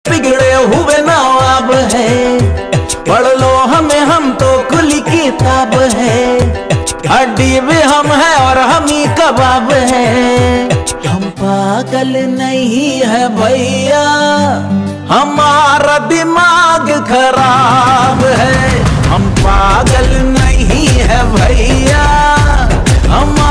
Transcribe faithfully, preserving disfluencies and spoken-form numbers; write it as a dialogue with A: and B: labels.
A: बिगड़े हुए नवाब है, पढ़ लो हमें, हम तो खुली किताब है। हड्डी भी हम है और हम ही कबाब है। हम पागल नहीं है भैया, हमारा दिमाग खराब है। हम पागल नहीं है भैया, हम